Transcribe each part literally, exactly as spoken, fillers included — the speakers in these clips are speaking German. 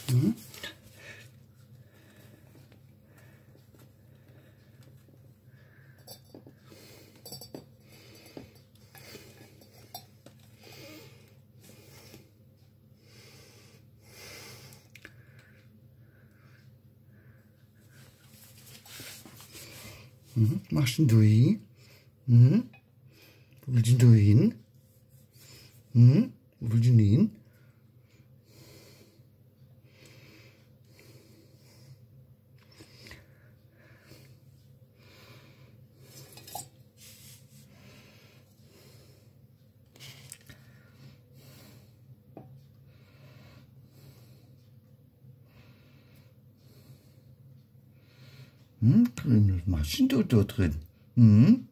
Mhm. Mhm. Machst du hin? Mhm. Wo willst du hin? Mhm. Wo willst du hin? Hm, drin, was machst denn du da drin? Hm?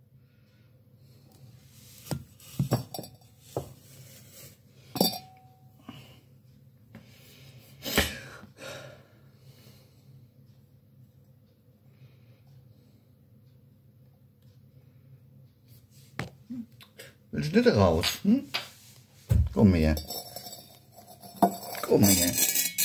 Willst du nicht raus? Hm? Komm her. Komm her.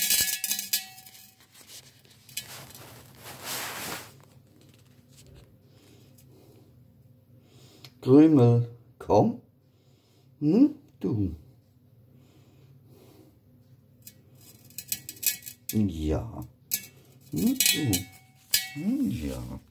Krümel, komm. Hm? Du. Ja. Hm? Du. Hm? Ja.